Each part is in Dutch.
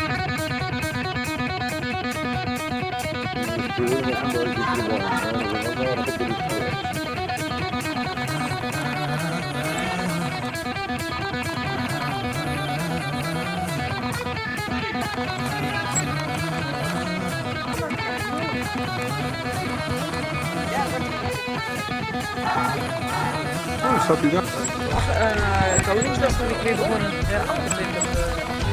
Oh, staat hij daar? Koningsdag ben ik weer begonnen. Ja, 28.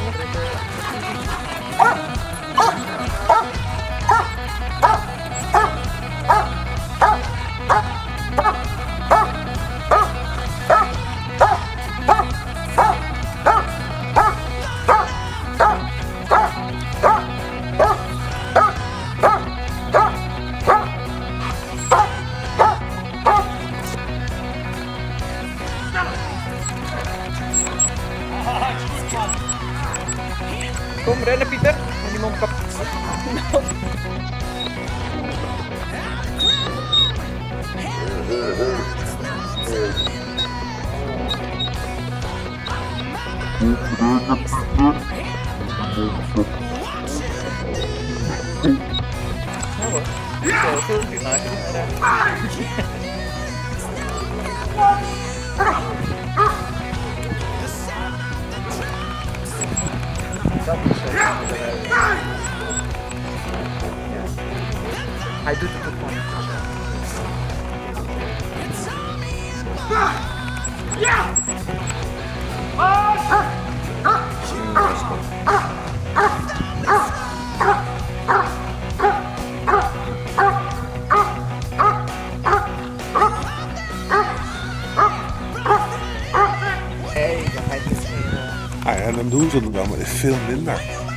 Kom rennen, Pieter. En die mond kapot. Nou hoor. Ik zal een filmpje maken. Hij doet het ook gewoon niet. Ja! Ah ja, dan doen ze het dan, maar veel minder.